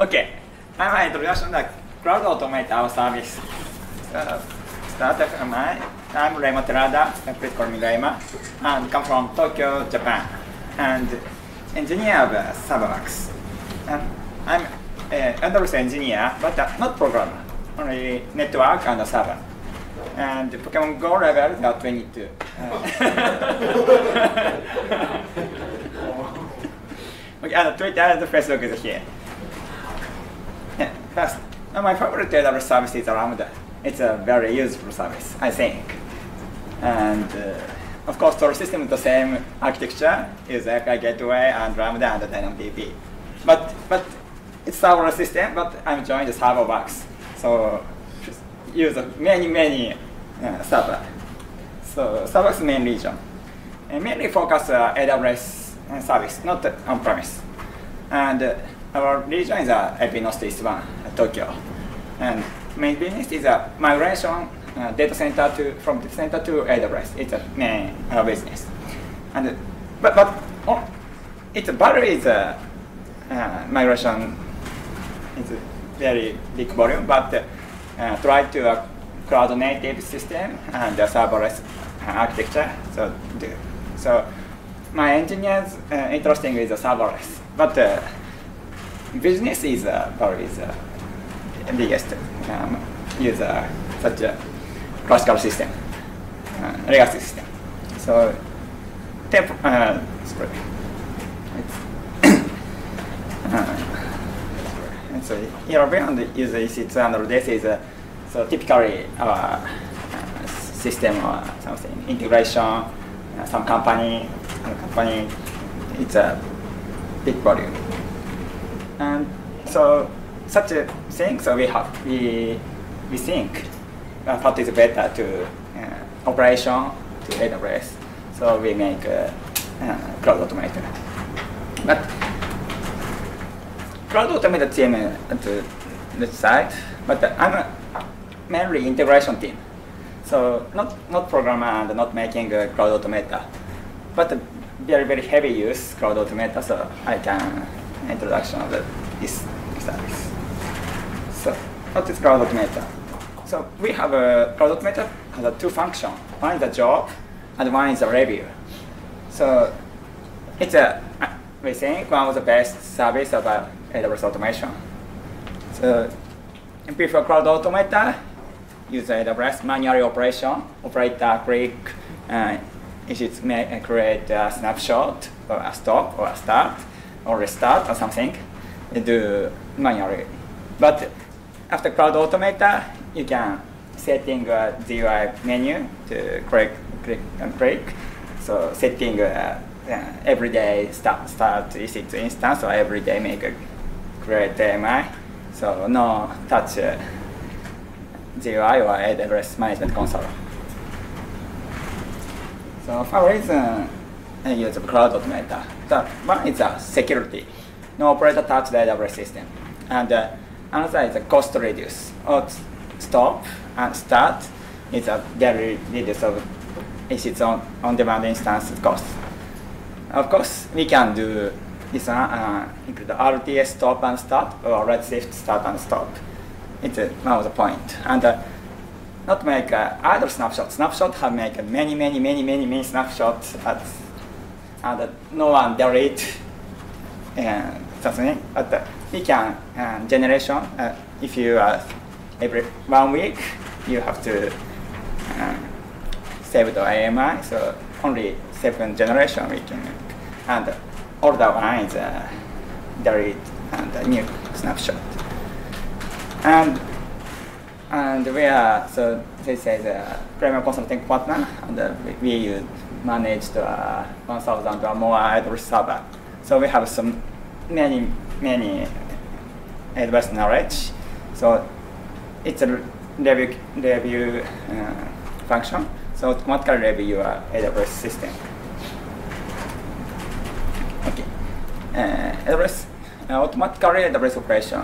Okay, my introduction to Cloud Automate our service. I'm Reima Terada, please call me Reima, and come from Tokyo, Japan, and engineer of Serverworks. And I'm an AWS engineer, but not programmer, only network and server. And Pokemon Go level got 22. Okay, and Twitter and Facebook is here. Yeah, first, my favorite AWS service is Lambda. It's a very useful service, I think. And of course, Tor system is the same architecture, is API gateway and Lambda and DynamoDB. But it's serverless system, but I'm joining the Serverworks. So use many server. So Serverworks main region. And mainly focus AWS service, not on-premise. And our region is IP Northeast 1, Tokyo. And main business is a migration data center from data center to AWS. It's a main business. And but its value is migration. It's a very big volume, but try to a cloud native system and a serverless architecture. So my engineers interesting is serverless, but business is probably the biggest user such a classical system, legacy system. So so European user EC2 and this is so typically our system or something integration. Some company it's a big volume, and so such a thing. So we think what is better to operation to AWS. So we make Cloud Automator. But Cloud Automator team to this side, but I'm mainly integration team. So not programmer and not making Cloud Automator, but very heavy use Cloud Automator. So I can introduction of this service. So what is Cloud Automator? So we have a Cloud Automator has two functions. One is a job, and one is a review. So it's we think one of the best service about AWS automation. So before Cloud Automator, use AWS manual operation. Operator click, create a snapshot or a stop or a start or restart or something. You do manually. But after Cloud Automator, you can setting a GUI menu to click and click. So setting everyday start EC2 instance or everyday make a create AMI. So no touch GUI or AWS management console. So for reason I use Cloud Automator. The one is security. No operator touch the AWS system. And another is cost reduce. Stop and start is a very reduce of its on-demand instance cost. Of course, we can do this one, include RTS stop and start or Redshift start and stop. It's one of the point. And not make idle snapshot. Snapshot have make many snapshots and no one delete something. But we can generation if you every 1 week you have to save the AMI. So only second generation we can make, and older one is delete and a new snapshot. And we are, so this is a premium consulting partner, and we managed 1,000 or more AWS server. So we have some many AWS knowledge. So it's a review function. So automatically review your AWS system. Okay, AWS automatically AWS operation.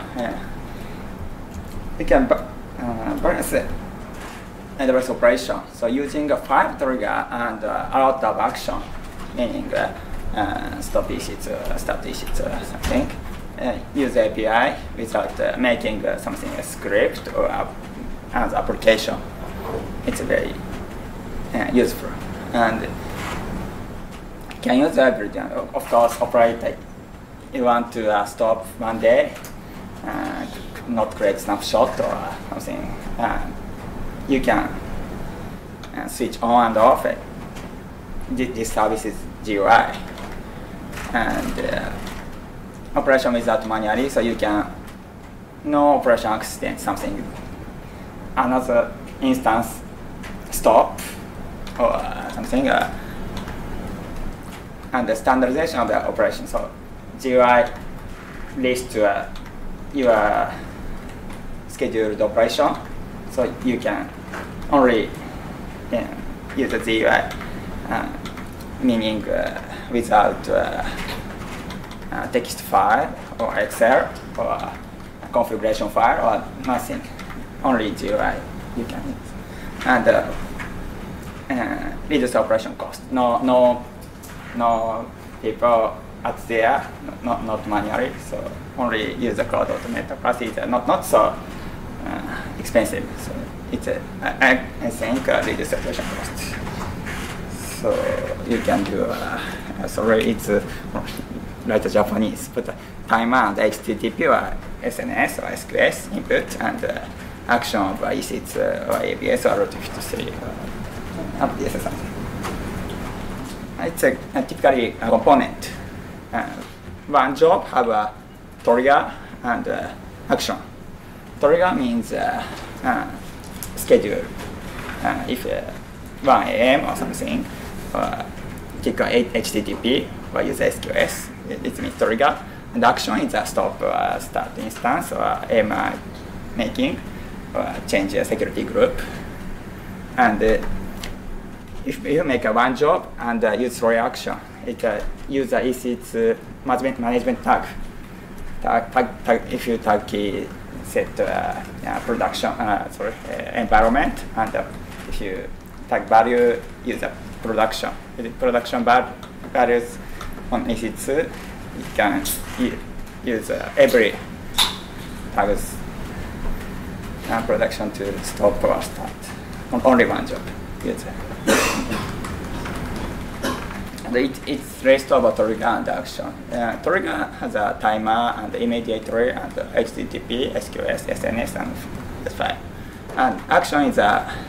We can balance AWS operation. So using a 5 trigger and a lot of action, meaning stop EC2, start EC2, something. use API without making something a script or as application. It's very useful and can use everything. Of course, operate like you want to stop one day, not create snapshot or something. You can switch on and off it. This service is GUI and operation without manually, so you can no operation accident something another instance stop or something and the standardization of the operation. So GUI leads to your scheduled operation, so you can only use the GUI, meaning without text file or Excel or configuration file or nothing, only GUI you can use. And reduce operation cost. No people at there, not manually, so only use the cloud automator. Plus it's not so expensive, so it's I think reduce operation cost. So you can do sorry, it's like Japanese, but timer and HTTP or SNS or SQS input and action of EC2 or ABS or Route 53 or DSS something. It's typically a component. One job have a trigger and action. Trigger means schedule. If 1 a.m. or something, click on HTTP or use SQS, it means trigger. And action is a stop start instance or AMI making or change a security group. And if you make one job and use trigger action, it use the EC2 management tag. If you tag key set production environment, and if you tag value, use the production. With production values on EC2, you can use every tags production to stop or start. Only one job. Use it. It's raised over trigger and action. Trigger has a timer and immediately and HTTP, SQS, SNS, and that's fine. And action is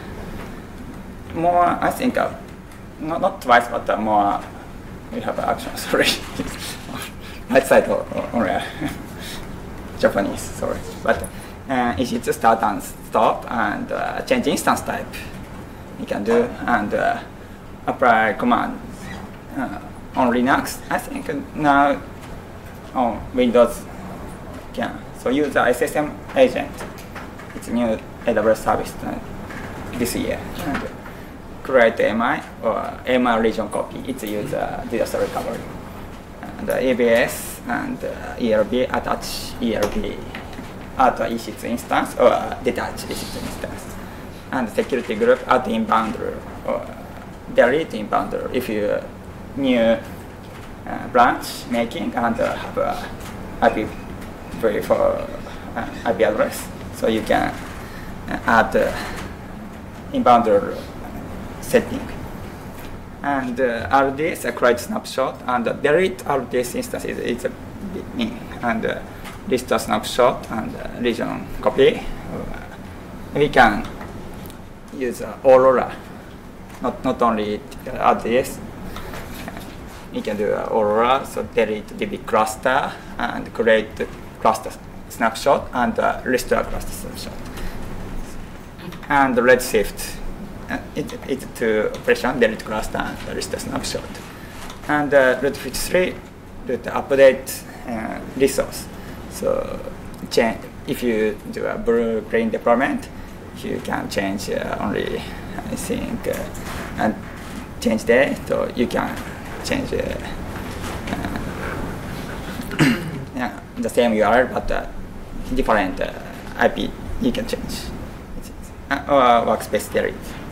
more, I think, not twice, but more. We have action. Sorry, right side only Japanese. Sorry, but it's start and stop and change instance type. You can do and apply commands. On Linux, I think now on Windows can. So use the SSM agent. It's a new AWS service this year. And create AMI or AMI region copy. It's use disaster recovery. And ABS and ERB attach ERB at EC2 instance or detach EC2 instance. And security group add inbounder or delete inbounder if you new branch making and have IP for IP address, so you can add inbounder setting. And RDS create snapshot and delete RDS instances. It's a bit mean and restore snapshot and region copy. We can use Aurora, not only RDS. You can do Aurora, so delete DB cluster and create cluster snapshot and restore cluster snapshot. And Redshift, it's to operation delete cluster and restore snapshot. And Route 53 do the update resource. So change if you do a blue-green deployment, you can change only I think and change there, so you can change yeah, the same URL but different IP you can change. Or workspace delete.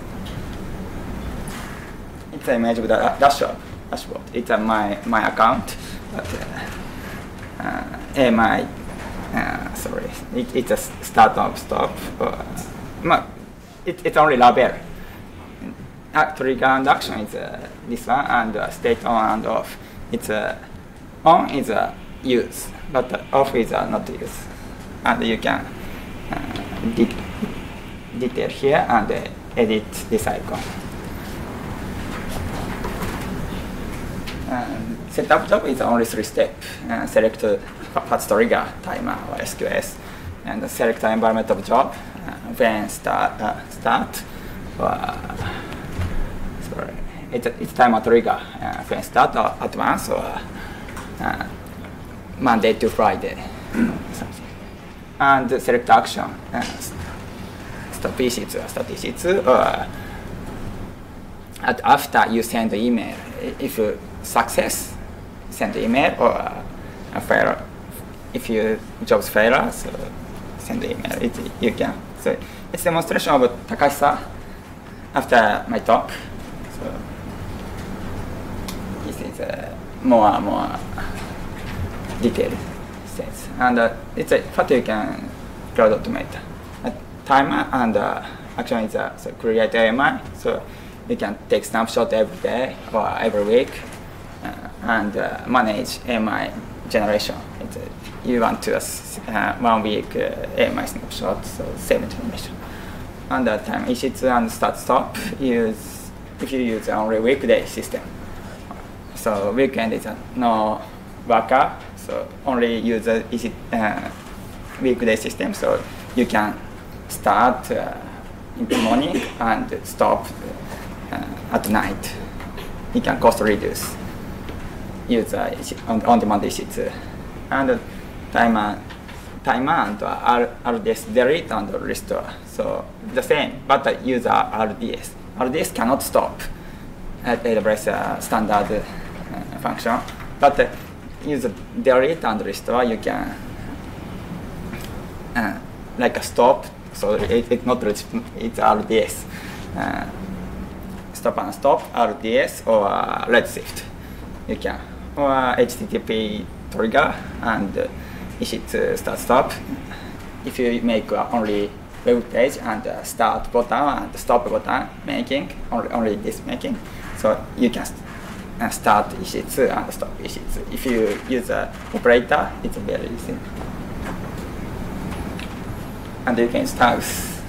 It's an image with a dashboard. It's my account, but AMI, sorry, it's a start of stop. It's only label. Trigger and action is this one, and state on and off. It's on is use, but off is not use. And you can detail here and edit this icon. Setup job is only 3 steps. Select path trigger, timer, or SQS, and select the environment of job. When start, sorry, it's timer trigger. When start or advance or Monday to Friday, something. And select action. Stop EC2 or start EC2, or after you send the email, if you success, send the email, or a failure. If your jobs fail, so send the email. You can. So it's demonstration of Takahisa after my talk. So this is more detailed sense, and it's a what you can cloud automate. Timer and action is so create AMI. So you can take snapshot every day or every week and manage AMI generation. You want to 1 week AMI snapshot, so 7 generation. And time EC2 and start stop use if you use only weekday system. So weekend is no worker, so only use a weekday system. So you can start in the morning and stop at night. You can cost reduce. Use on-demand EC2. And timer and RDS delete and restore. So the same, but use RDS. RDS cannot stop at AWS standard function, but use delete and restore. You can like a stop. So it's not it's RDS. Stop and stop RDS or Redshift. You can or HTTP trigger and EC2 start stop. If you make only web page and start button and stop button making only this making, so you can start EC2 and stop EC2. If you use an operator, it's very easy. And you can start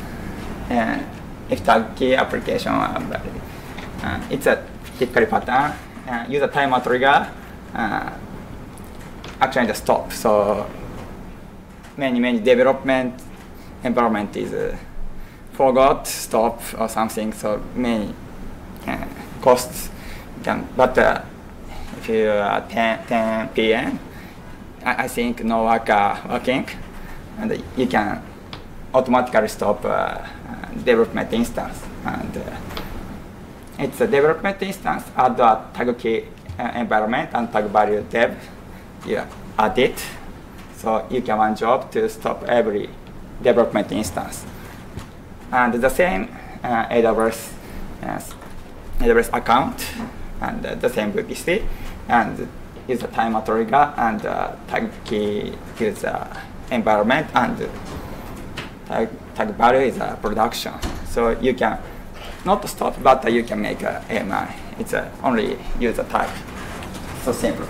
if tag key application. It's a typical pattern. Use a timer trigger. Actually, the stop. So many development environment is forgot stop or something. So many costs. But if you 10 p.m., I think no worker working, and you can automatically stop development instance. And it's a development instance, add a tag key environment and tag value dev. You add it, so you can one job to stop every development instance. And the same AWS account and the same VPC, and use a timer trigger and tag key use environment and tag value is a production. So you can not stop, but you can make a AMI. It's only use a type. So simple.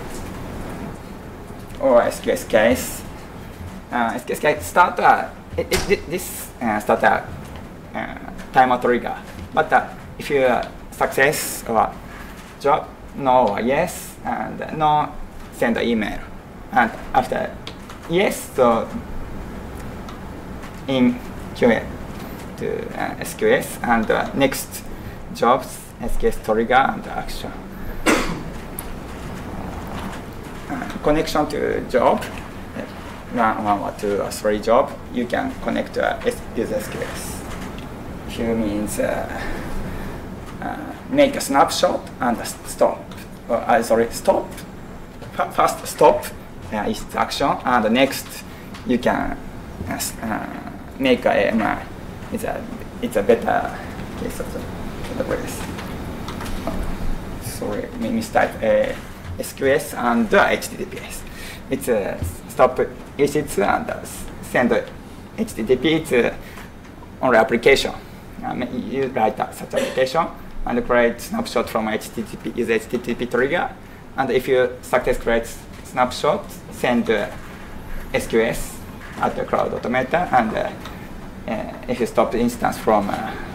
Or SQS case. SQS case start this start timer trigger. But if you success or job, no or yes, and no, send an email. And after yes, so in QA to SQS and next jobs SQS trigger and action. Connection to job, 1 or 2 or 3 job, you can connect to use SQS. Here means make a snapshot and stop. Stop. First stop is the action, and the next you can make a AMI. It's a better case of the place. Sorry, mistype SQS and HTTPS. It's a stop EC2 and send HTTP to only application. You write such application and create snapshot from HTTP, use HTTP trigger. And if you success create snapshot, send SQS at the Cloud Automator. And if you stop the instance from,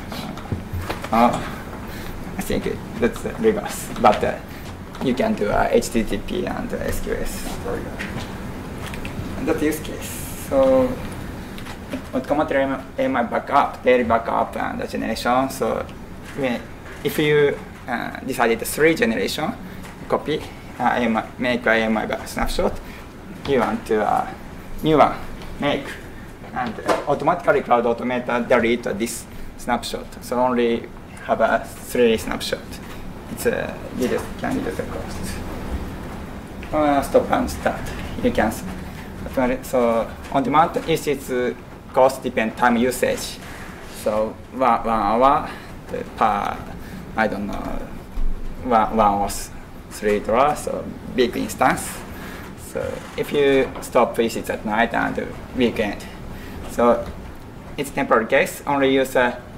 I think that's reverse. But you can do HTTP and SQS. And that's use case. So automatic AMI backup, daily backup and generation. So if you decided 3 generation copy, make AMI snapshot, you want to new one make, and automatically Cloud Automator delete this snapshot. So only have a 3 snapshot. It's can reduce the cost. Stop and start. You can. So on demand its cost depend time usage. So 1 hour per, I don't know, 1 or $3. So big instance. So if you stop visits at night and weekend, so it's temporary case. Only use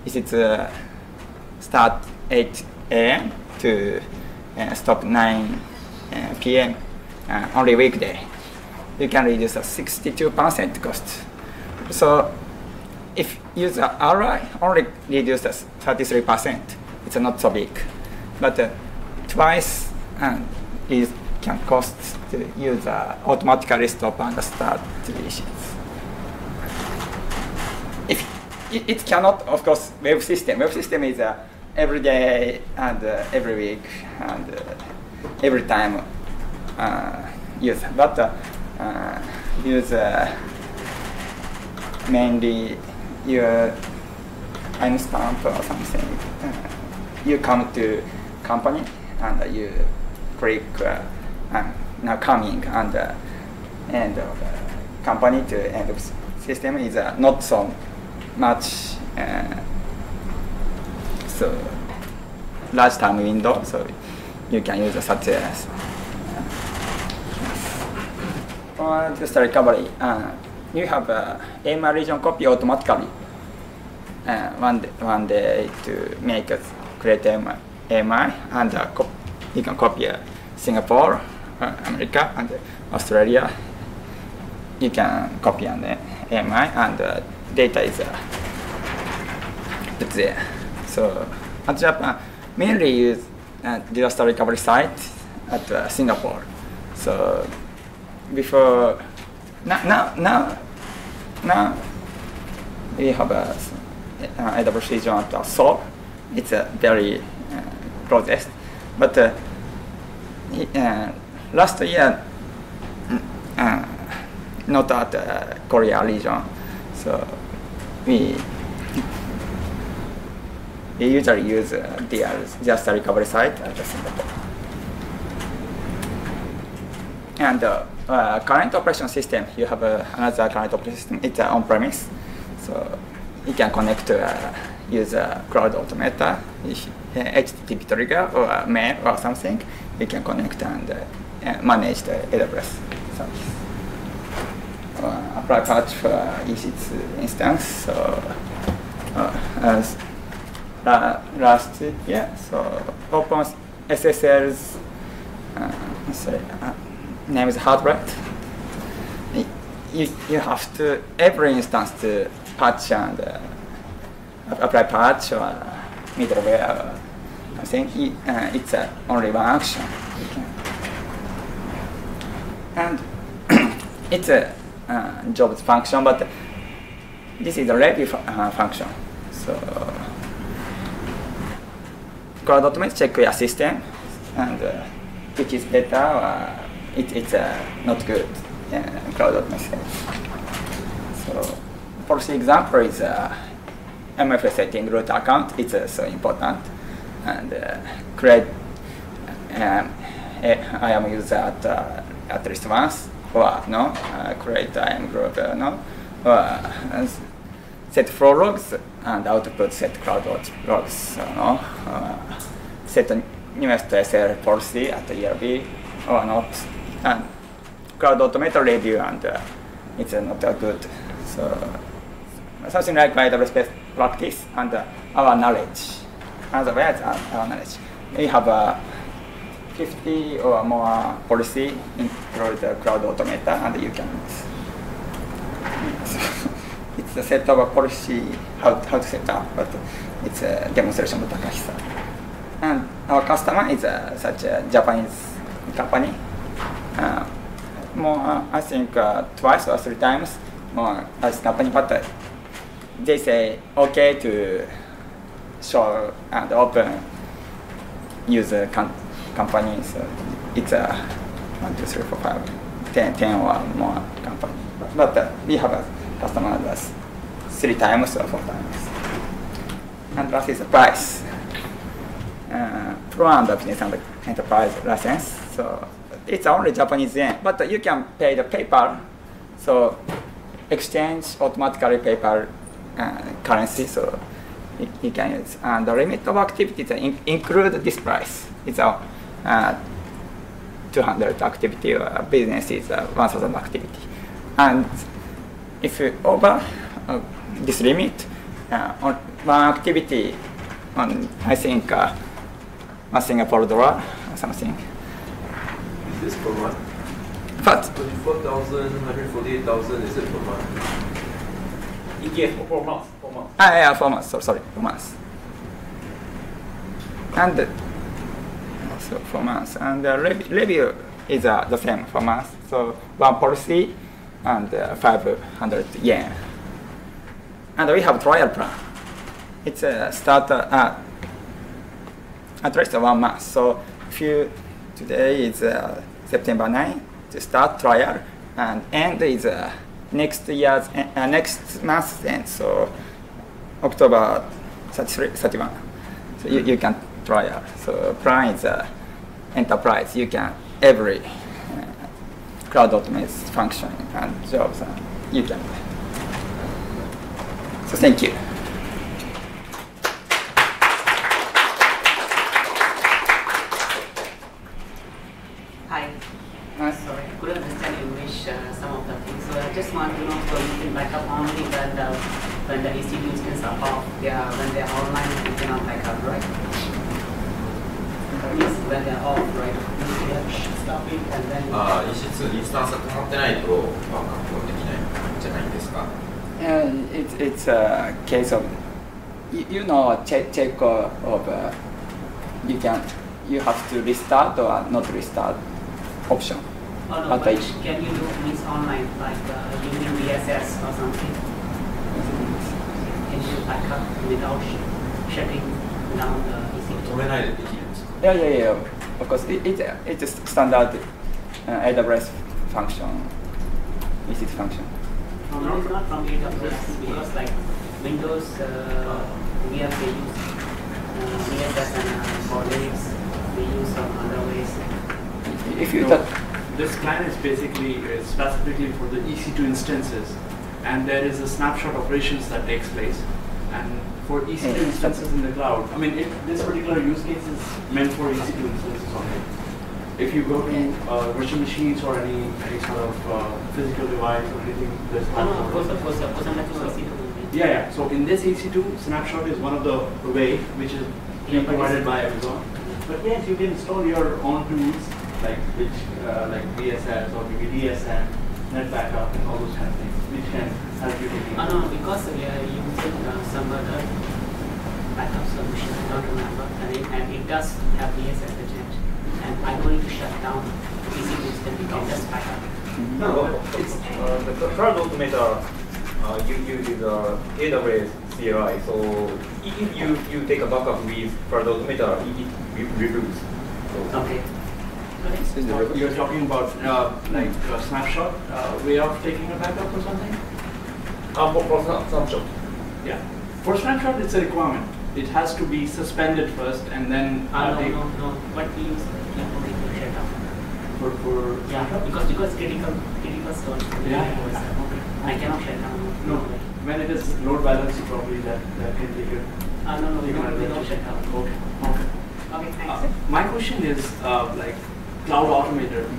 start 8 a.m. to stop 9 p.m. Only weekday. You can reduce a 62% cost. So if use RI, only reduce 33%. It's not so big, but twice it can cost to use automatically stop and start visits. If it cannot, of course, web system. Web system is every day and every week and every time use, but use mainly your timestamp or something. You come to company and you click now coming and end of company to end of system is not so much so large time window, so you can use such as for just recovery. You have AMI region copy automatically one day to make a create AMI and you can copy Singapore, America, and Australia. You can copy on the AMI and data is put there. So at Japan, mainly use disaster recovery site at Singapore. So before now we have a AWS region at Seoul. It's a very process, but last year not at Korea region. So we usually use disaster recovery site at Singapore. And current operation system, you have another current operation system. It's on-premise, so you can connect use Cloud Automator, HTTP trigger or mail or something. You can connect and manage the AWS service. Apply patch for EC2 instance. So as last year, so open SSL's name is Hardware. You have to every instance to patch and apply patch or middleware. I think it's only one action. And it's a jobs function, but this is a review function. So Cloud Automate check your system and which is better or it's not good. Cloud Automate. So for example is MFA setting root account. It's so important and create I am user at least once or no create IAM group no or set flow logs and output set cloud logs no set newest SL policy at ERB or not, and Cloud Automator review, and it's not that good. So something like AWS best practice and our knowledge. Otherwise, our knowledge. We have 50 or more policy include the Cloud Automator, and you can. It's a set of a policy how to set up, but it's a demonstration of Takashi. And our customer is such a Japanese company. More, I think twice or 3 times more as company, but they say okay to show and open user company. So it's a 1, 2, 3, 4, 5, 10 or more company. But we have a customer that's 3 times or 4 times. And last is the price. Pro and business and enterprise license. So it's only Japanese yen, but you can pay the PayPal. So exchange automatically PayPal currency. So you can use. And the limit of activities include this price. It's a 200 activity. Business is 1,000 activity. And if you over this limit, on one activity on, I think, $1 Singapore or something. Is this per month? But 24,000, 148,000, is it per month? Yes, for months. yeah, 4 months. Sorry, 4 months. And so 4 months. And the review is the same 4 months. So one policy and 500 yen. And we have trial plan. It's a start at least 1 month. So if you today is September 9 to start trial, and end is next month end. So October 31. So you can trial. So plan is enterprise. You can every cloud automation function and jobs, and you can. So thank you. Hi. Sorry, I couldn't understand English some of the things. So I just want to know, so you can back up only when the EC2 instance are off. When they are online, you cannot back up, right? Yes, when they are off, right? You have stop it and then. EC2 インスタンスが止まってないとバックアップはできないんじゃないんですか？ It's a case of you know check of you have to restart or not restart option. Oh no, but can you do this online like using VSS or something? Can you back up without shutting down the EC2? 止めないでできるんですか？ Yeah. Of course, it's a standard AWS function, EC2 function. No, it's not from AWS because like Windows, we have to use VSS and for Linux, we use some other ways. If you This plan is basically specifically for the EC2 instances, and there is a snapshot operations that takes place. And for EC2 instances in the cloud, I mean, this particular use case is meant for EC2 instances only. If you go to virtual machines or any sort of physical device or anything, there's not. Of course, I'm not EC2. Yeah. So in this EC2, snapshot is one of the way which is being provided by Amazon. But yes, you can install your own tools like VSS or maybe DSM, Net Backup, and all those kind of things, which can help you to. No, because we are using some other backup solution. I don't remember, and it does have VSS attached. And I'm going to shut down EC2 instead. We can just back up. No, it's the Cloud Automator. You use AWS CLI. So if you take a backup with Cloud Automator, it removes. So Okay. You're talking about like a snapshot way of taking a backup or something? for snapshot. Yeah. For snapshot, it's a requirement. It has to be suspended first and then No. What we use to shut down. for Yeah, because critical storage. Yeah. Okay. I cannot shut down. No. When it is load balance, probably that can take it. No, we You can don't arrange shut it. down. Okay. Okay, thanks. My question is like Cloud Automator.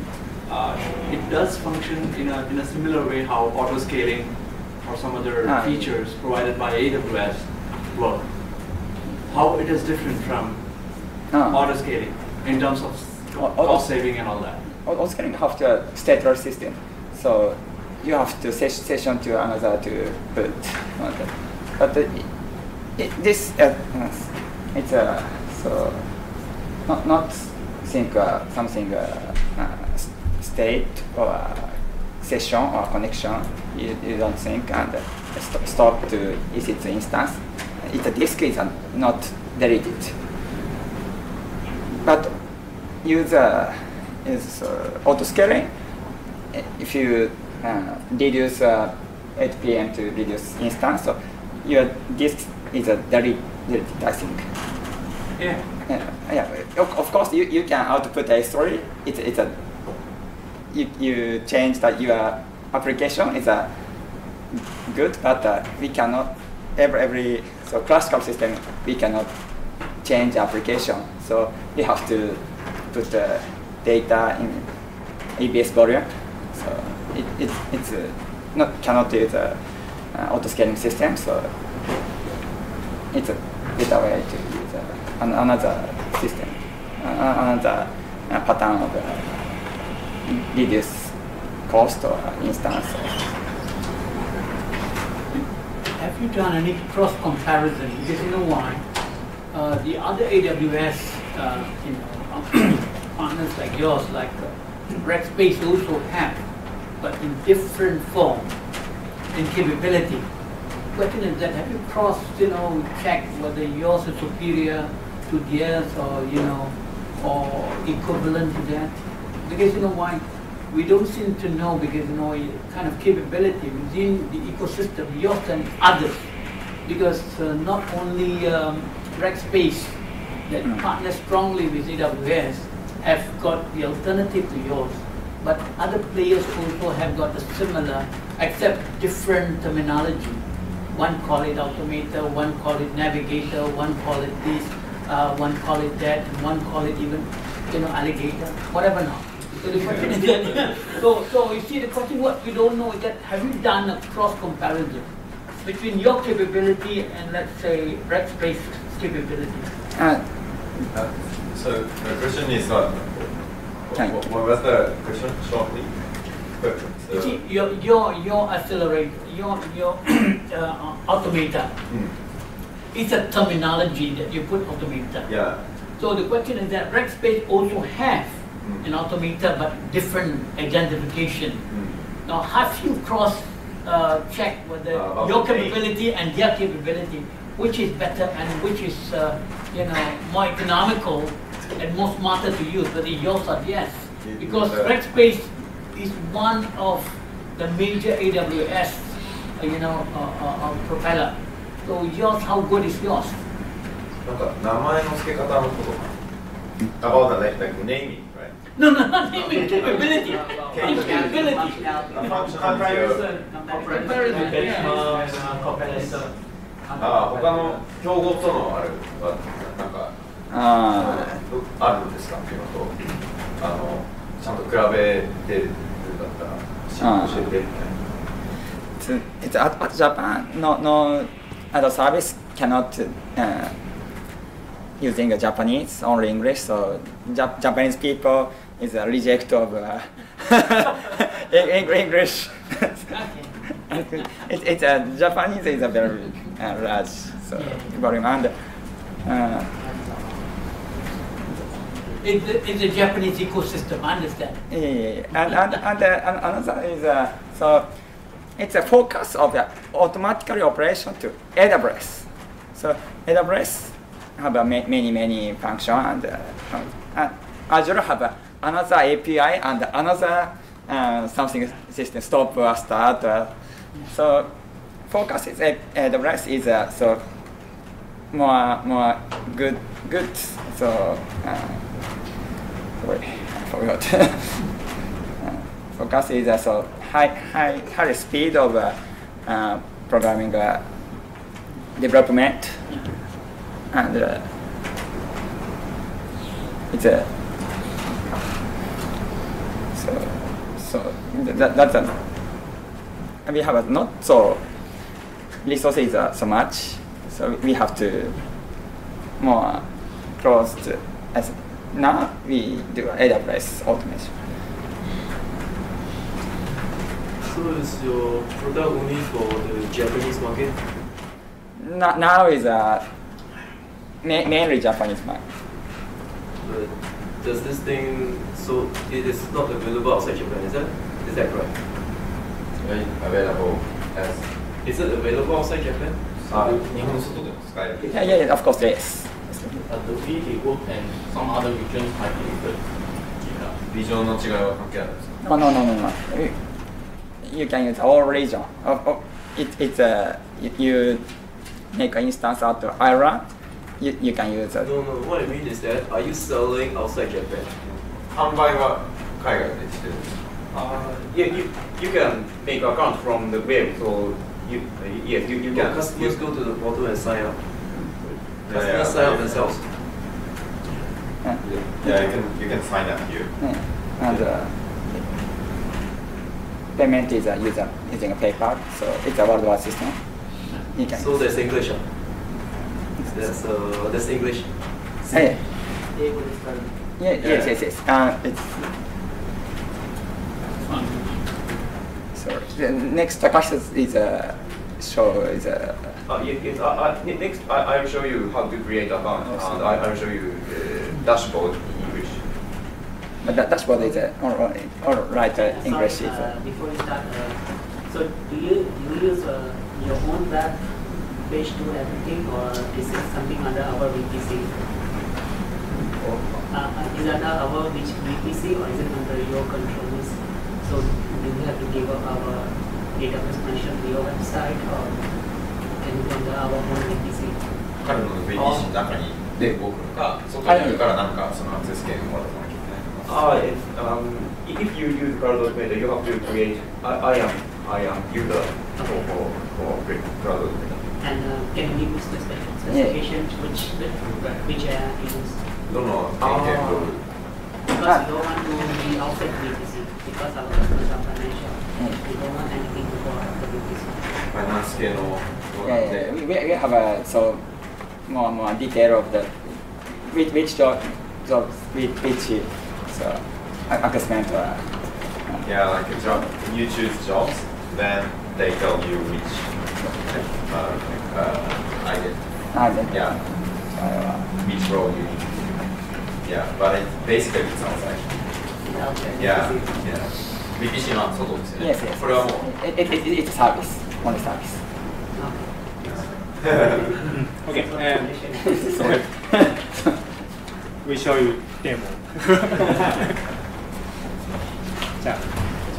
it does function in a similar way how auto scaling or some other features provided by AWS work. How it is different from auto scaling in terms of cost saving and all that. Auto scaling have to stateless system, so you have to session to another to put. But this it's so not think something state or session or connection. You don't think and stop to EC2 instance. The disk is not deleted. But user is auto scaling. If you reduce 8 p.m. to reduce instance, so your disk is deleted, I think. Yeah. Of course, you can output a story. It's a you change that your application is a good, but we cannot every so classical system we cannot change the application. So we have to put the data in EBS volume. So it's not cannot use auto scaling system. So it's a better way to use another system, another pattern of reduce cost or instance. Have you done any cross comparison? Because you know why? The other AWS, partners like yours, like Rackspace also have, but in different form and capability. Question is that have you crossed, checked whether yours is superior to theirs or or equivalent to that? Because you know why? We don't seem to know because kind of capability within the ecosystem, yours and others. Because not only Rackspace that partners strongly with AWS have got the alternative to yours, but other players also have got a similar, except different terminology. One call it automator, one call it navigator, one call it this, one call it that, and one call it even, alligator, whatever now. So the question is that, so you see the question what we don't know is that have you done a cross comparison between your capability and let's say Rackspace capability? So the question is what was the question shortly? You see, your accelerator, your automator, it's a terminology that you put automator. Yeah. So the question is that Rackspace also have an automator but different identification. Now have you cross checked whether your capability and their capability, which is better and which is more economical and more smarter to use, whether yours or theirs? Because Rackspace is one of the major AWS propeller. So yours, how good is yours? なんか名前の付け方のことかな。About the like naming, right? No, not naming, capability. Capability. Comparison. Comparison. 他の競合とのあれはなんかあるんですかっていうのと、ちゃんと比べてるんだったら教えてみたいな。 It's at Japan, no other service cannot using Japanese, only English. So Japanese people is a reject of English. It's Japanese is a very large volume and it's a Japanese ecosystem. I understand. And another is so it's a focus of the automatically operation to AWS. So AWS have many functions and Azure have another API and another something system stop or start. So focus is AWS is so more good. So sorry, I forgot. Focus is so high speed of programming development, and it's So that's we have not so resources so much, so we have to more close to as now we do AWS automation. So is your product only for the Japanese market? Now is mainly Japanese market. But does this thing, so it is not available outside Japan, is that correct? Available as Is it available outside Japan? 日本の外でも使える。 Yeah, of course, yes. The way they work and some other regions might be different. ビジョンの違いは関係あるんですか？ No. You can use all region. It's you make an instance out of Iran. You can use it. No, what I mean is that, are you selling outside Japan? 販売は海外でしてるんですか？ You can make account from the web, so you can. Customers go to the portal and sign up. Yeah, Customers sign up themselves. Yeah, you can sign up here. And payment is using a PayPal, so it's a worldwide system. You can. So there's English. There's English. Yes. It's sorry. The next Takashi is show is Next, I will show you how to create account, and I will show you dashboard in English. but that dashboard is all right English is. Before you start, so do you use your own web page to everything, or is it something under our VPC? Is that our VPC, or is it under your controls? So do we have to give up our database connection to your website, or can we under our own VPC? 彼の VPC の中にで動くのか、外にあるからなんかそのアクセス権をもらわなきゃいけないのか。 If you use Cloud Automator, you have to create. I am user for Cloud Automator. And can you give specifications which you use? どの権限を Because we don't want to be outside VPC, because our customers are financial. We don't want anything to go out of the VPC. ファイナンス系の Yeah. We have so more detail of the which job which so assessment. Yeah, like a job. You choose jobs, then they tell you which yeah, which role you need. Yeah, but basically it sounds like yeah. VPC の外ですよね。 Yes. これはもう It's service, only service. Okay, and we show you demo. じゃあ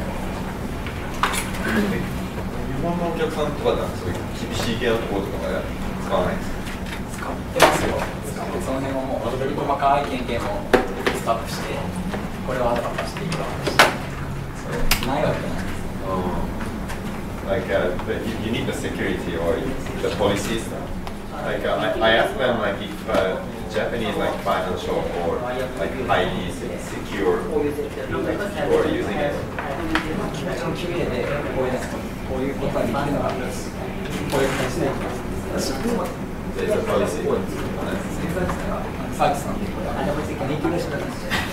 日本のお客さんとかではそういう厳しい系のところとかは使わないんですか？ 使ってますよ。その辺はもう細かい経験もピックアップして、これはアドバタしていいわけです。それないわけないです。 Like you need the security or the policy stuff. Like I asked them like if Japanese like financial or like highly secure or using it. 綺麗でこういうことができるのがこういう感じで。 There's a policy. サービスなんでこれはインテグレーションなんですね。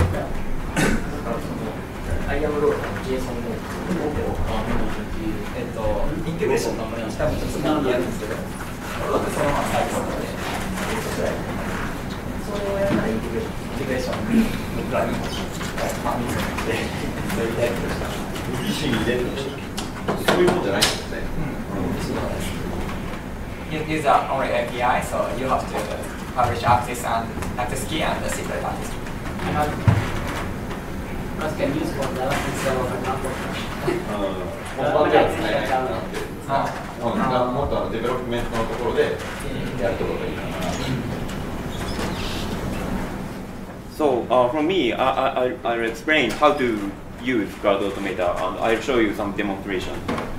アイアムロールの JSON のインテグレーションのものに多分ちょっと何でやるんですけど、そのままサービスなので、それをやったらインテグレーションのプラグインを見せて、そういうタイプでした。 VPC に入れるそういうもんじゃないんですね。 Use only API, so you have to publish access key and the secret access. Because can use for Java and server, but not for Flash. 本番では使えないかなって。もっとデベロップメントのところでやるところがいいかな。 So from me, I'll explain how to use Cloud Automator, and I'll show you some demonstration.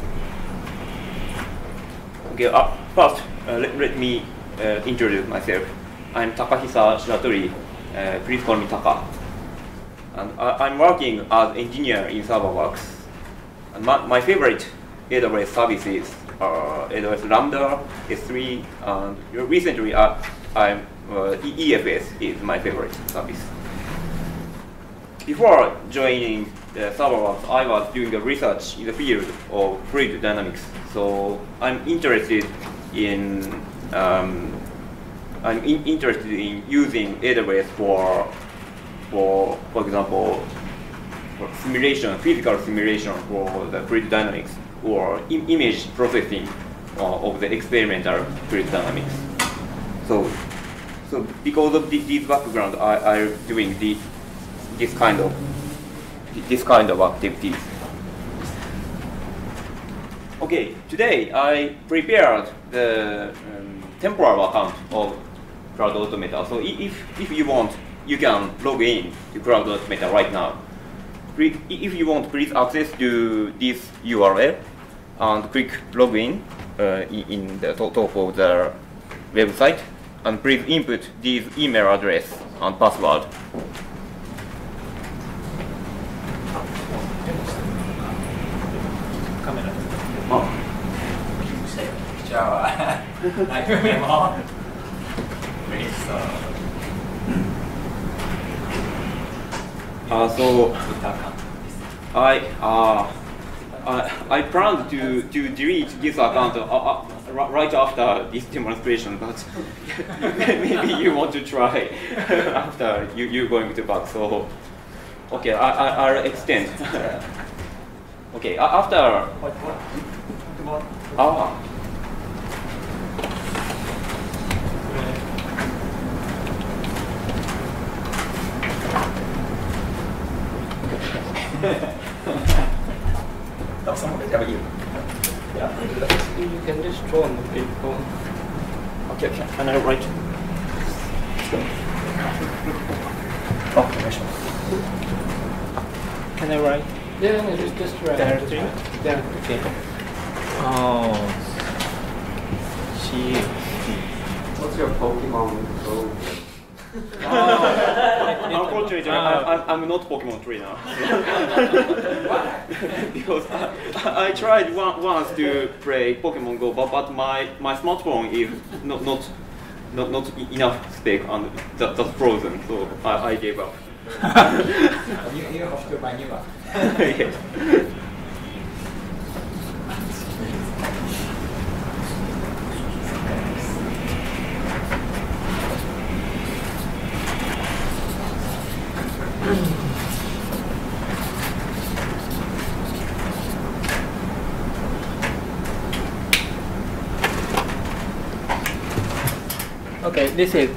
Okay, first let me introduce myself. I'm Takahisa Shiratori. Please call me Taka. And I'm working as engineer in ServerWorks. And my favorite AWS services are AWS Lambda, S3, and recently EFS is my favorite service. Before joining ServerWorks, I was doing a research in the field of fluid dynamics. So I'm interested in using AWS for example, for simulation, physical simulation for the fluid dynamics, or image processing of the experimental fluid dynamics. So because of this background, I'm doing this kind of activities. Okay, today I prepared the temporal account of Cloud Automata. So if you want, you can log in to Cloud Automata right now. If you want, please access to this URL and click login in the top of the website, and please input this email address and password. So I planned to delete this account right after this demonstration, but maybe you want to try after you're going to back. So okay, I'll extend. Okay, after. Yeah, you can just draw on the paper. Okay, can I write? Can I write? Yeah, just write. Directly? Yeah, okay. Oh, What's your Pokemon Go? Unfortunately, I'm not Pokemon trainer. Because I tried once to play Pokemon Go, but my smartphone is not enough spec and that's frozen, so I gave up. You have to buy new one. Yes. Okay, this is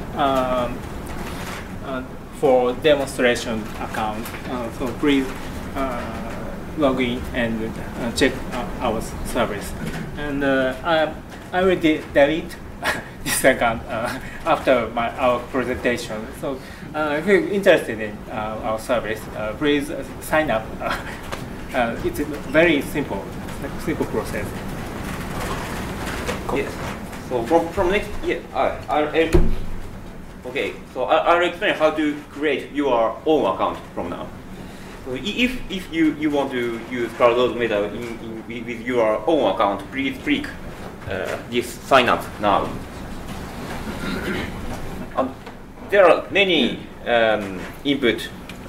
for demonstration account. So please log in and check our service. And I will delete this account after our presentation. So if you're interested in our service, please sign up. It's a very simple process. Yes. So from next, okay. So I'll explain how to create your own account from now. So if you want to use Cloud Automata with your own account, please click this sign up now. There are many input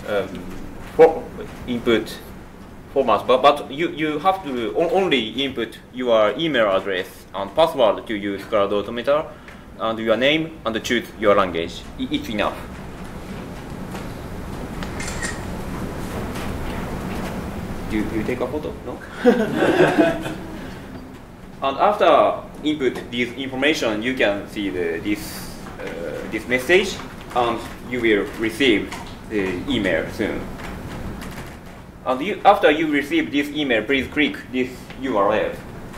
formats, but you have to only input your email address and password to use Cloud Automata, and your name, and choose your language. It's enough. You take a photo? No? And after input this information, you can see this message, and you will receive the email soon. And after you receive this email, please click this URL.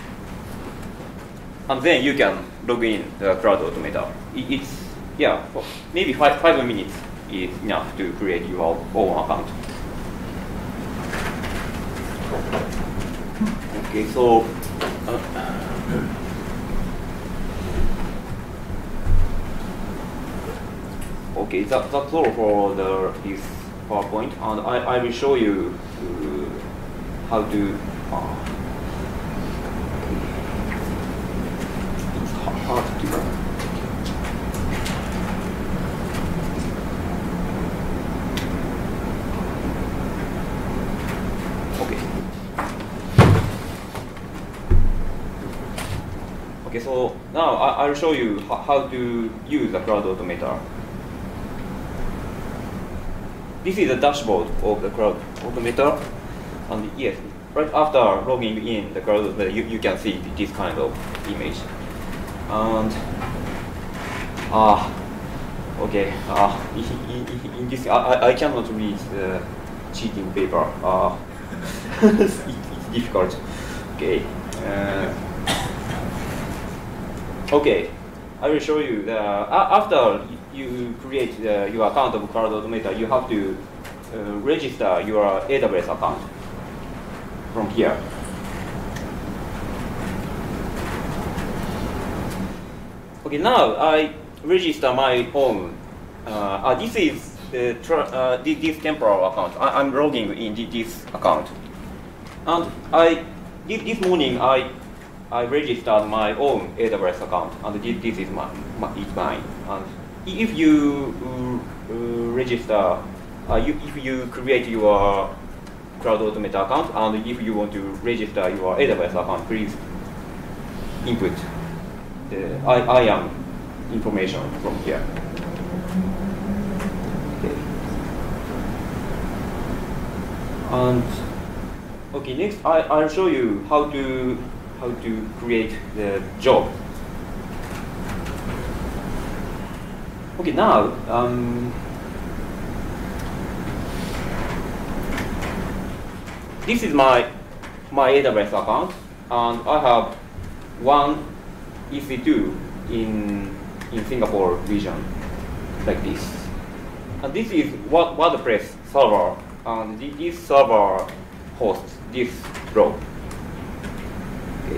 And then you can log in the Cloud Automata. It's, maybe 5 minutes is enough to create your own account. Okay, so okay, that's all for this PowerPoint, and I will show you how to. It's hard to. Okay, so now I'll show you how to use the Cloud Automator. This is the dashboard of the Cloud Automator, and yes, right after logging in the Cloud Automator, you can see this kind of image. And okay, in this I cannot read the cheating paper. It's difficult. Okay. Okay, I will show you. After you create your account of Cloud Automator, you have to register your AWS account from here. Okay, now I register my own. This is this temporal account. I'm logging in this account, and this morning I registered my own AWS account, and this is mine. And if you register, if you create your Cloud Automator account, and if you want to register your AWS account, please input the IAM information from here. Okay. And okay, next I'll show you how to create the job. Okay, now this is my AWS account, and I have one EC2 in Singapore region, like this. And this is WordPress server, and this server hosts this row. Okay.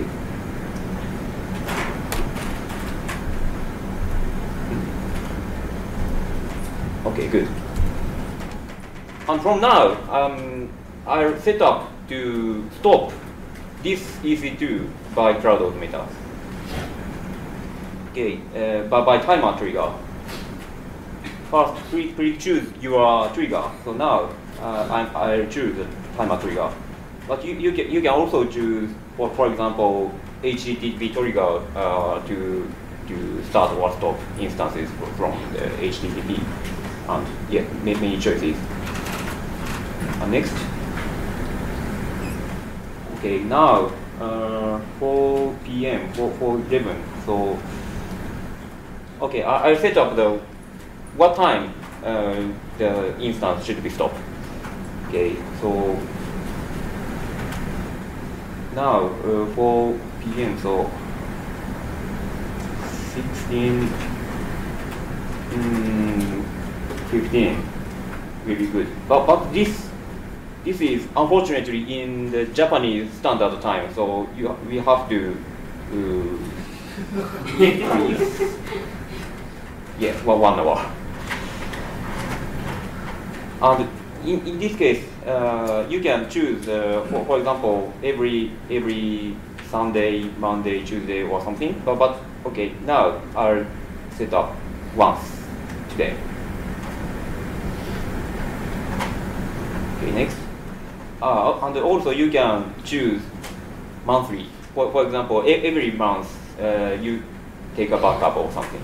Okay, good. And from now, I'll set up to stop this EC2 by Cloud Automator. Okay, by timer trigger. First, please choose your trigger. So now, I'll choose the timer trigger. But you can also choose, for example, HTTP trigger to start or stop instances from the HTTP. And yeah, many choices. And next. Okay, now 4 p.m. 4:11. So okay, I'll set up the what time the instance should be stopped. Okay, so now 4 p.m. So 15 will be good. But this is unfortunately in the Japanese standard time, so we have to yes, 1 hour. And in this case, you can choose, for example, every Sunday, Monday, Tuesday, or something. But okay, now I'll set up once today. Okay, next. And also you can choose monthly. For example, every month you take a backup or something.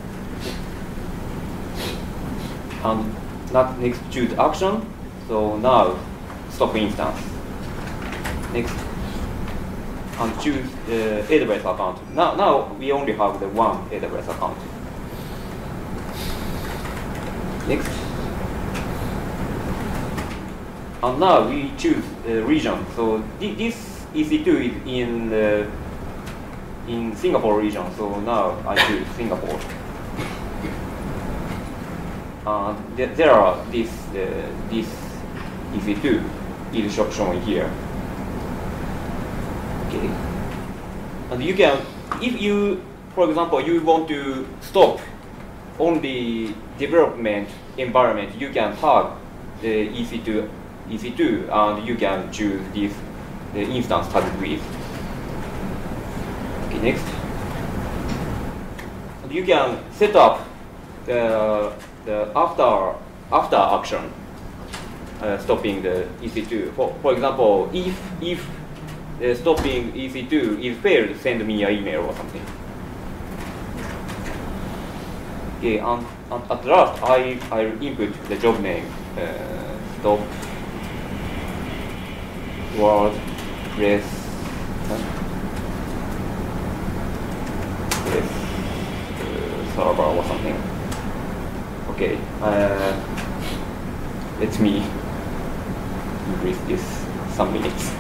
And next, choose action. So now stop instance. Next, and choose AWS account. Now we only have the one AWS account. Next. And now we choose region. So this EC2 is in Singapore region. So now I choose Singapore. There are this EC2 is shown here. Okay. And you can, if you, for example, you want to stop on the development environment, you can tag the EC2, and you can choose this the instance started with. Okay, next. And you can set up the after action stopping the EC2. For example, if the stopping EC2 is failed, send me an email or something. Okay, and at last I input the job name, stop WordPress server or something. Okay, let me increase this some minutes.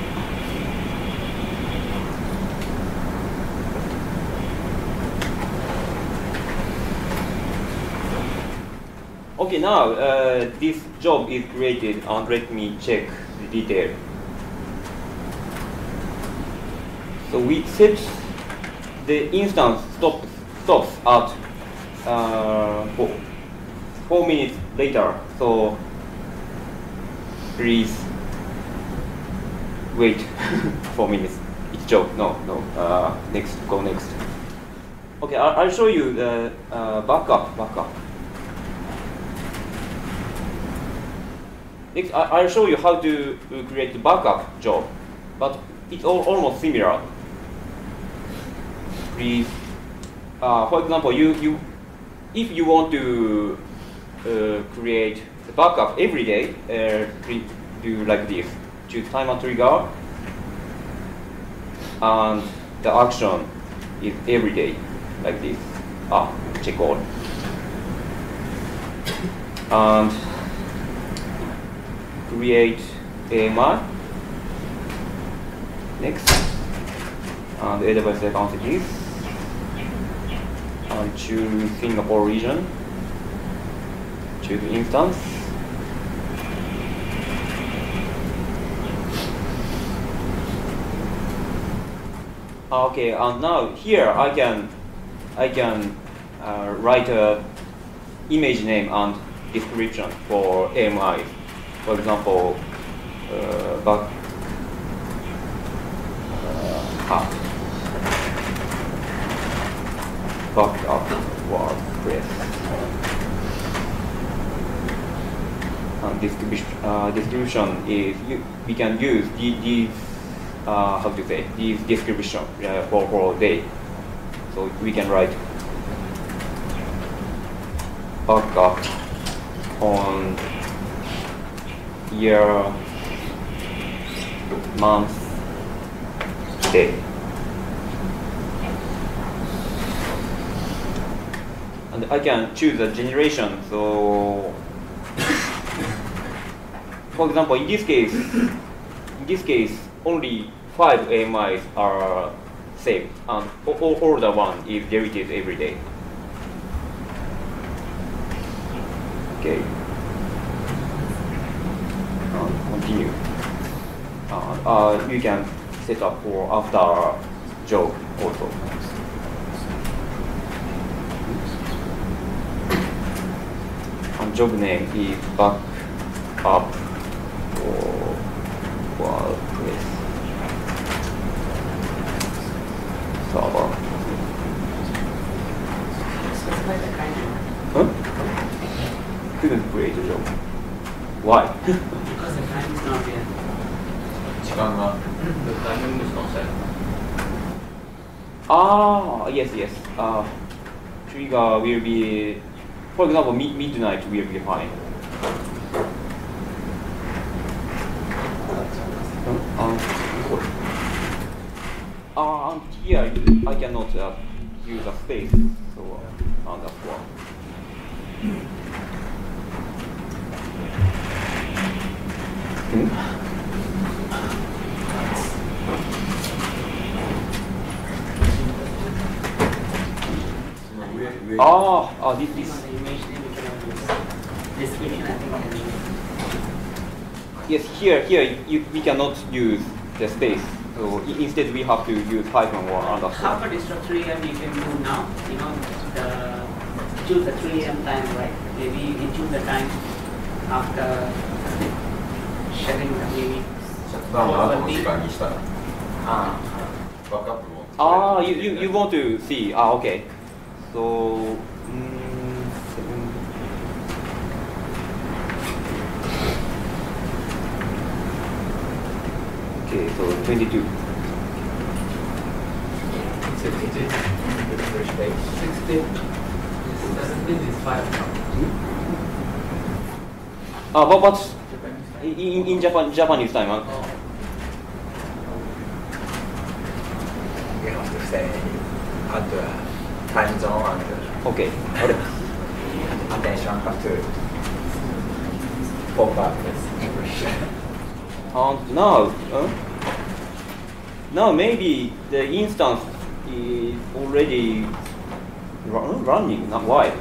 Okay, now this job is created, and let me check the detail. So we set the instance stops at 4 minutes later. So please wait 4 minutes. It's job. No. Next. Go next. Okay, I'll show you the backup. Next, I'll show you how to create the backup job, but it's almost similar. Please, for example, if you want to create the backup every day, please do like this. Choose timer trigger, and the action is every day, like this. Check all. And create AMI. Next, and AWS account is. And choose Singapore region. Choose instance. Okay, and now here I can write a image name and description for AMI. For example, backup WordPress. And description is we can use these these description for day. So we can write backup on year, month, day. And I can choose a generation. So, for example, in this case, only 5 AMIs are saved, and all the one is deleted every day. Okay. Continue. You can set up for after job also. And job name is backup for WordPress server. Huh? Couldn't create a job. Why? Because the time is not here. The timing is not set. Yes. Trigger will be, for example, midnight will be fine. And here I cannot use a space, so that's why. Yes, here we cannot use the space. So instead we have to use hyphen or underscore. How about instead of 3 AM you can do now? Choose the 3 AM time, right? Maybe you can choose the time after sharing the maybe. シャットダウンの後の時間にしたら、バックアップも。 you want to see? Okay. So. Okay, so 22. 16. 17 is 5. But in Japanese time. You have to say at the time zone and okay. attention have to focus English. Now maybe the instance is already running. Not why?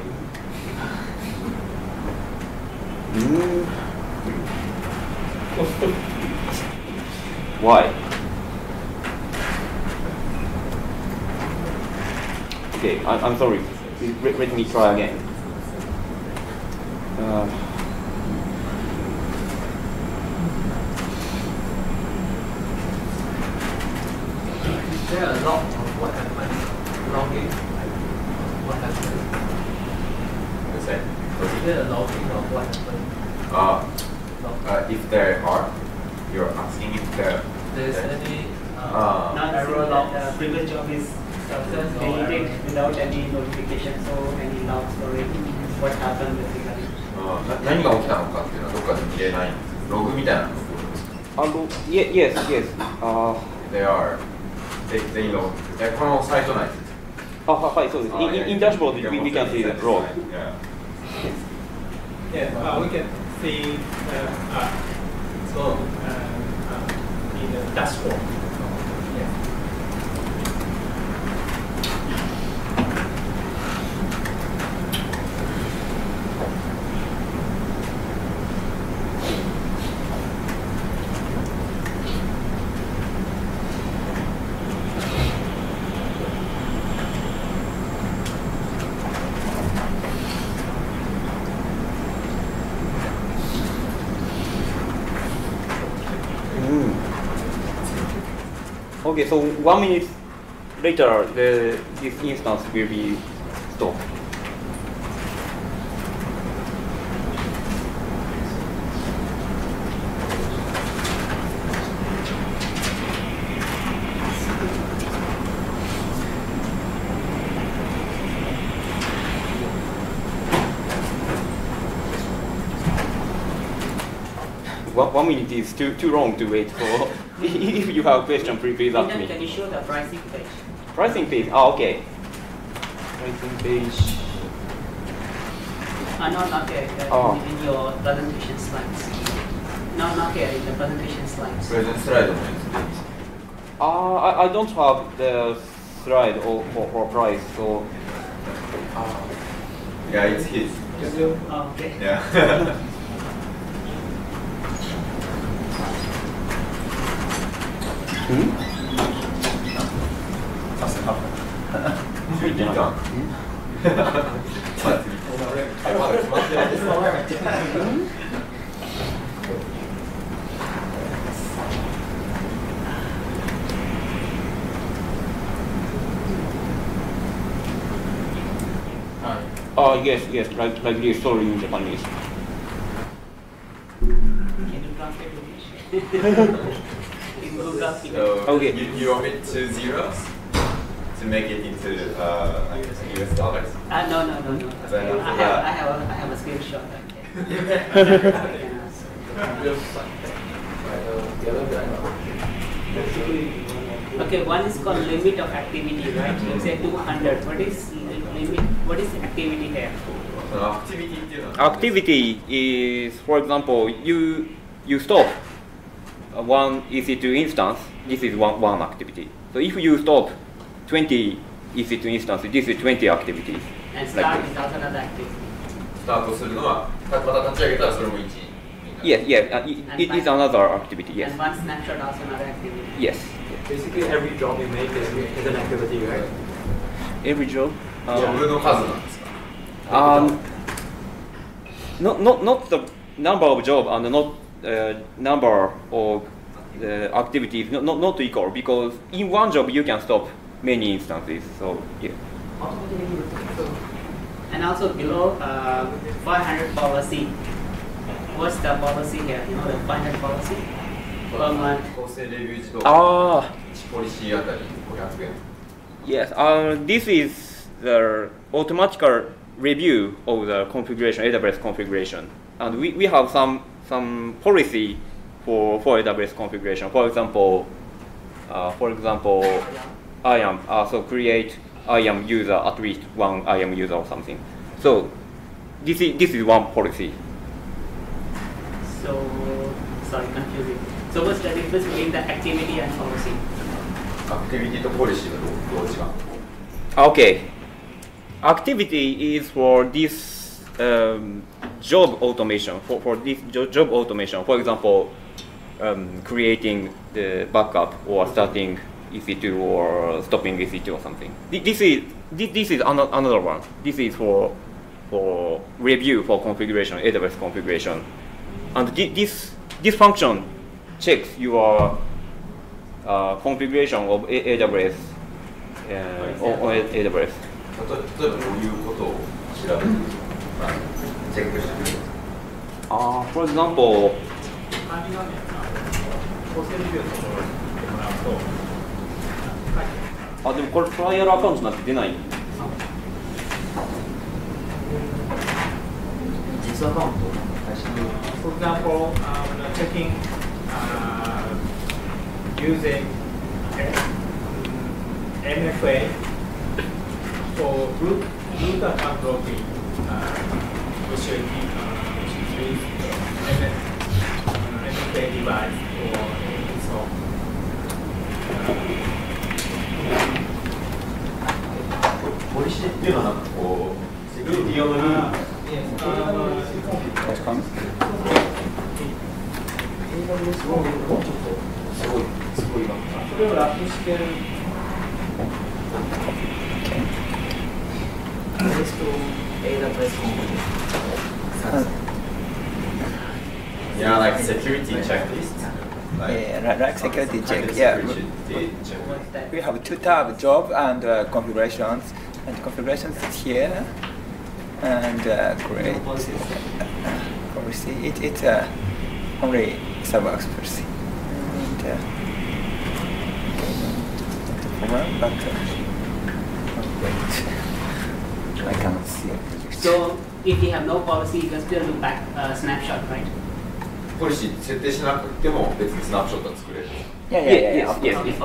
Why? Okay, I'm sorry. Let me try again. Is there a log of what happened? Logging? What happened? What's that? Is there a logging of what happened? If there are, you're asking if there. There's any Not error log. The previous job is deleted without any notification, so any log story, what happened basically. 何が起きたのかっていうのはどっかで見れないんです。ログみたいなのが起こるんです。 Yes. They are. They log. このサイト内です。 はい、そうです。In dashboard, we can see the log. Yeah, we can see so in the dashboard. Okay, so 1 minute later, this instance will be stopped. One minute is too long to wait for. If you have a question, please ask me. Can you show the pricing page? Pricing page. Okay. Pricing page. Not here. In your presentation slides. Not here in the presentation slides. Present slide もいいですね。 I don't have the slide or price, so. Yeah, it's his. Okay. Yeah. Yes, like this story in Japanese. Can you translate English? So okay. You omit 2 zeros to make it into like US dollars? No. So I have a screenshot. Okay, one is called limit of activity, right? You say 200. What is limit? What is activity here? Activity is, for example, you stop one EC2 instance. This is one activity. So if you stop 20 EC2 instances, this is 20 activities. And start is also another activity. スタートするのはまた立ち上げたらそれも1。 Yes. It is another activity. Yes. And one snapshot also another activity. Yes. Basically, every job you make is an activity, right? Every job. ジョブの数なんですか？ number of job and not number of activities not equal, because in one job you can stop many instances. So yeah. And also below 500 policy. What's the policy here? You know the 500 policy per month. policy あたり500円。 Yes, this is the automatic review of the configuration, AWS configuration, and we have some policy for AWS configuration. For example, IAM. So create IAM user, at least one IAM user or something. So this is one policy. So sorry, confusing. So what's the difference between the activity and policy? Activity と policy がどう違う？ Okay, activity is for this job automation. For this job automation, for example, creating the backup or starting EC2 or stopping EC2 or something. This is another one. This is for review for configuration, AWS configuration, and this function checks your configuration of AWS. On AWS. 例えばどういうことを調べる？チェックしてくれる？ For example, でもこれトライアルアカウントなんて出ない。 実アカウント。For example, checking using MFA for root account logging, we should use MFA device or install. Policy っていうのはなんかこうセキュリティ用のルール。 確かに。 すごいな。それをラップしてる。 Yeah, like security checklist. Like security check. Yeah. We have two tabs: job and configurations. And configurations is here. And create policy. It's only server policy. But wait, I cannot see it. So if you have no policy, you can still do back snapshot, right? ポリシー設定しなくても別にスナップショットは作れる。 Yeah.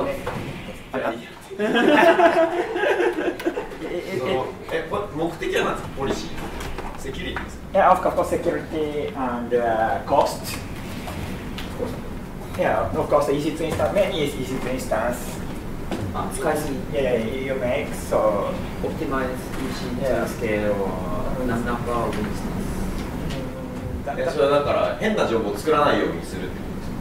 Okay. 目的は何ですか？ポリシー、セキュリティですか？ Yeah, of course, security and cost. Yeah, of course, EC2 instance, many EC2 instance. Yeah, you make so optimize EC2 scale or number of instances. それはだから変な情報を作らないようにするってことです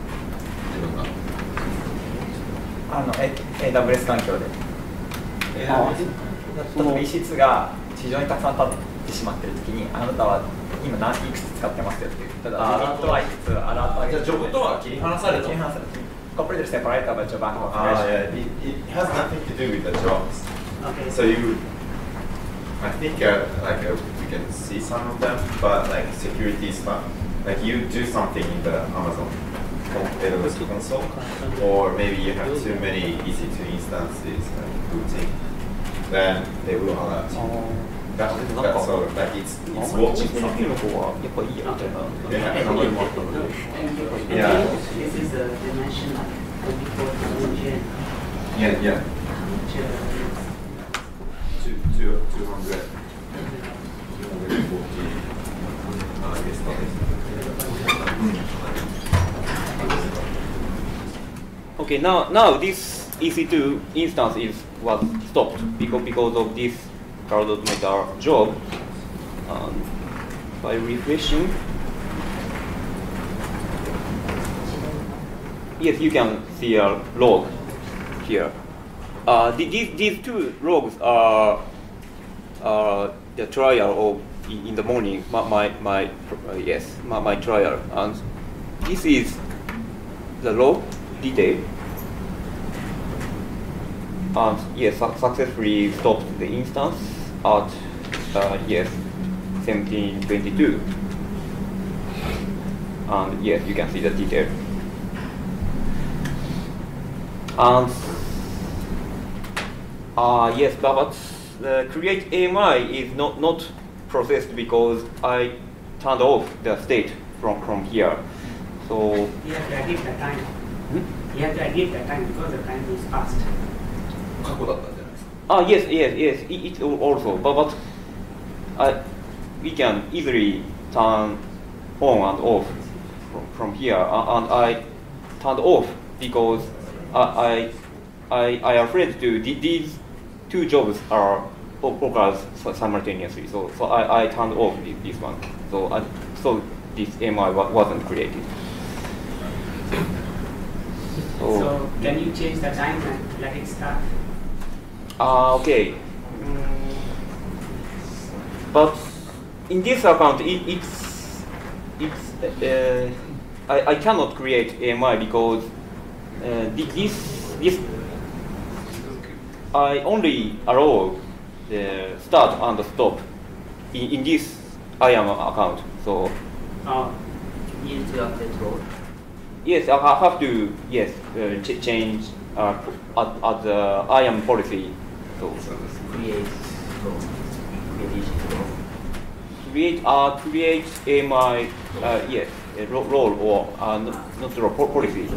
か？自分が。 AWS 環境で。例えば EC2 が非常にたくさん立ってしまっているときに、あなたは今いくつ使ってますよっていう。ただ、リミットはいくつ、アラートはいくつ。 じゃあ、ジョブとは切り離された。 Completely separated by job and configuration. It has nothing to do with the jobs. Okay. So I think we can see some of them, but like security stuff, like you do something in the Amazon AWS console, or maybe you have too many EC2 instances like booting, then they will alert you. That's sort of like it's watching something. Yeah. This is a dimension of 24,000. Yeah. 200. Okay, now this EC2 instance was stopped because of this Cloud Automator job. By refreshing, yes, you can see a log here. These two logs are the trial of in the morning my trial, and this is the log detail. And yes, successfully stopped the instance at 1722. And yes, you can see the detail. And yes, but the create AMI is not processed because I turned off the state from here. So you have to edit the time. You have to edit the time because the time is fast. Yes, it also, but we can easily turn on and off from here, and I turned off because I afraid to these two jobs are occurs simultaneously. So I turned off this one. So this AMI wasn't created. So can you change the time and let it start? Okay. But in this account, I cannot create AMI because this I only allow the start and stop in this IAM account. So you need to update role. yes, I have to change at the IAM policy. So create role. Create AMI role or not role policy.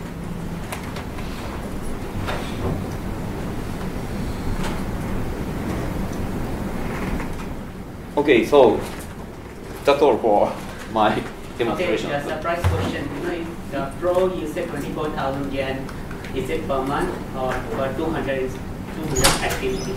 Okay, so that's all for my demonstration. Okay, the surprise question. You know, if the pro you said 24,000 yen, is it per month or per 200 activity?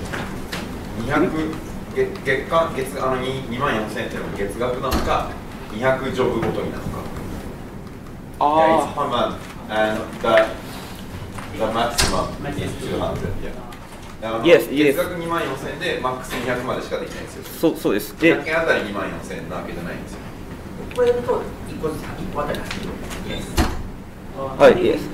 月間2万4000円っていうのは月額なのか200ジョブごとになのか。Yeah, it's per month and the maximum is 200. Yes, 月額2万4000円でマックス200までしかできないんですよ。 そうです。 100件あたり2万4000円なわけじゃないんですよ。 これだと1個あたり走る。Yes. はい、Yes.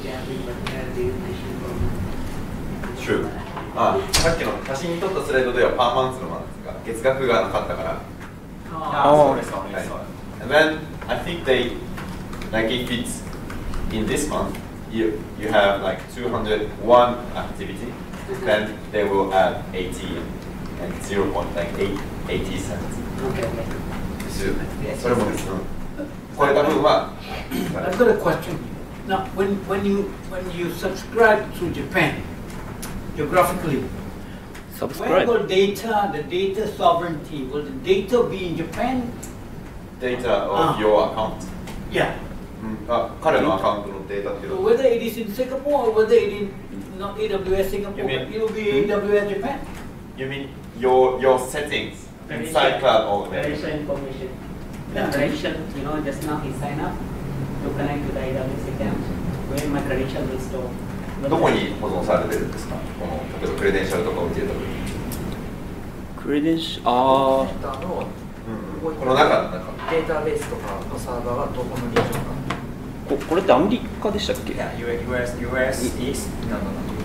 True. さっきの写真に撮ったスライドではパーマンツのなんですが月額がなかったから。そうです。And then I think they like if it's in this month you have like 201 activity, then they will add 80 and 0.80 cents. Okay. それもです。これ多分は。 I've got a question. Now, when you subscribe to Japan geographically, where will the data sovereignty, will the data be in Japan? Data of your account. Yeah. 彼のアカウントのデータっていうのは。 Whether it is in Singapore or whether it is not AWS Singapore, it will be AWS Japan. You mean your settings inside cloud or credential information. The credential, you know, just now he signed up to connect to the AWS account. Where my credential will store. どこに保存されてるんですか？この例えばクレデンシャルとかを入れたときに。 クレデンシャル、 この中のデータベースとかのサーバーはどこのリージョンか。 これってアメリカでしたっけ？ Yeah, US East. No.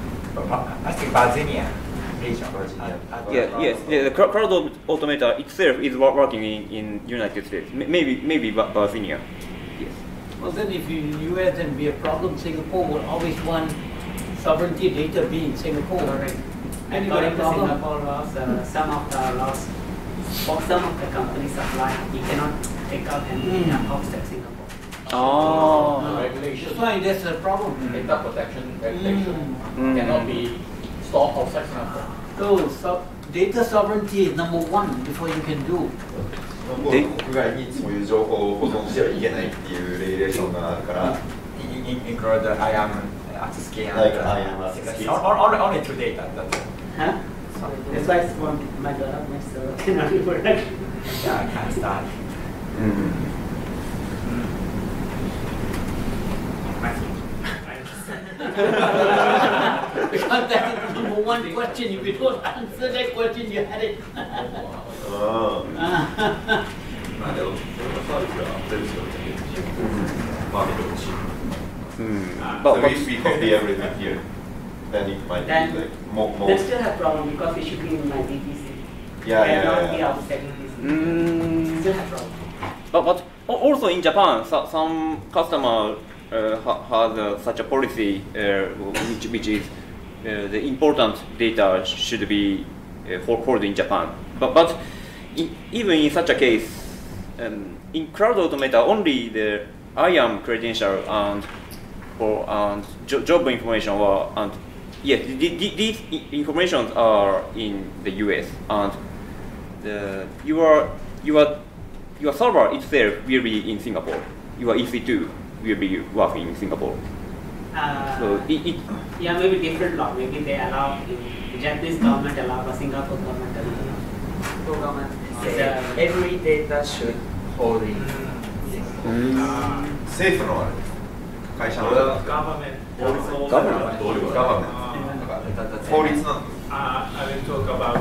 I think Virginia region. Yes. The cloud automator itself is working in United States. Maybe Virginia. Yes. Well, then if you in the US, then be a problem. Singapore will always want sovereignty data be in Singapore. Correct. And you got a problem. Singapore laws, some of the laws, for some of the companies apply, you cannot take out and outside Singapore. Regulation. That's why that's a problem. Data protection regulation cannot be stored outside Singapore. So data sovereignty is number one before you can do. 国外にそういう情報を保存してはいけないっていうレギュレーションがあるから。 Include the IAM ATSUSCII Like IAM ATSUSCII. Only two data. Huh? That's why it's one my development so cannot be production. Yeah, I can't start. Because that is the number one question. If you don't answer that question, you had it. But we copy everything here. Then it might then be like more. They still have problem because it should be in my DPC. Yeah. Be outside DPC. Still have problem. But also in Japan, some customer has such a policy which is the important data should be held in Japan. But even in such a case, in Cloud Automata, only the IAM credential and job information were, and yes, these information are in the US, and your server itself will be in Singapore. Your EC2 will be working in Singapore. So yeah, maybe different law. Maybe they allow the Japanese government allow, but Singapore government allow. Government say every data should hold in Singapore. 政府のあれ会社の法律なの。 I will talk about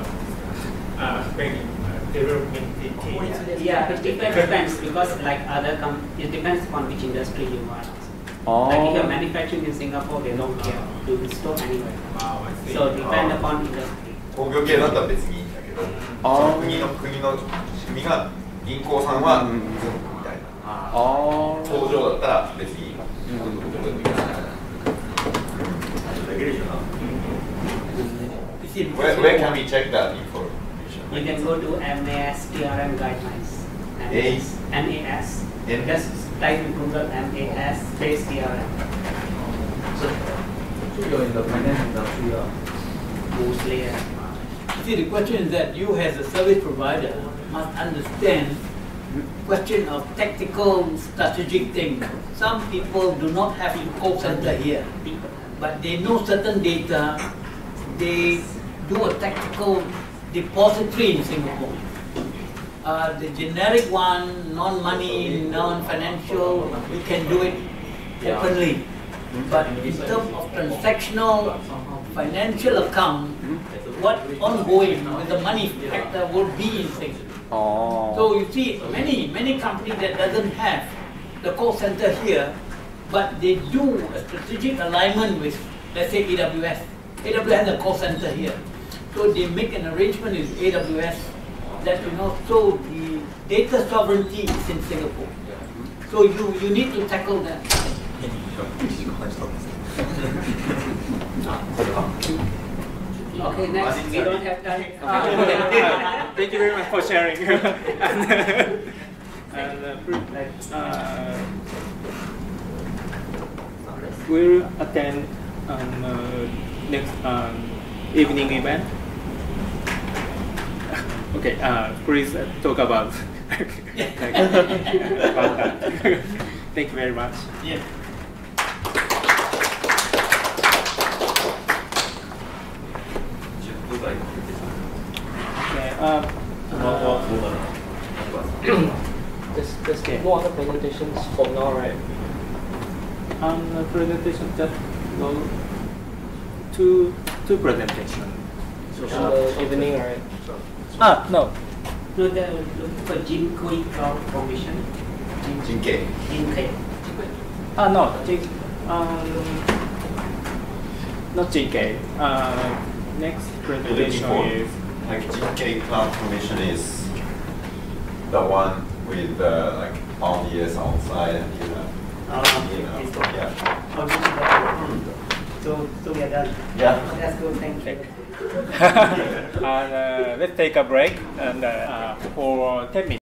development detail. Yeah, it depends because like it depends upon which industry you are. Like if you're manufacturing in Singapore, they don't care to store anywhere. So depend upon industry. 工業系だったら別にいいんだけど、国の仕組みが銀行さんは全部みたいな。工場だったら別にいい。Where can we check that information? You can go to MAS TRM guidelines. MAS. Just type in Google MAS space TRM. So you're in the finance industry, mostly. See, the question is that you as a service provider must understand question of tactical strategic things. Some people do not have a call center here, but they know certain data. They do a tactical depository in Singapore. The generic one, non-money, non-financial, we can do it openly. But in terms of transactional financial account, what ongoing with the money factor will be in Singapore. So you see many companies that doesn't have the call center here, but they do a strategic alignment with, let's say, AWS. AWS has a call center here. So they make an arrangement with AWS that, so the data sovereignty is in Singapore. So you need to tackle that. Okay, next. We don't have time. Thank you very much for sharing. We'll attend next evening event. Okay, please talk about that. Thank you very much. Yeah. There's no other presentations for now, right? Presentation just two presentations. In the evening, right? No. No, they're looking for Jinkui Cloud Formation. Jinkei. Jinkei. No. Not JK. Next presentation is like Jinkei Cloud Formation is the one with like RDS outside and yeah. So we are done. Yeah. That's good. Thank you. And let's take a break and for 10 minutes.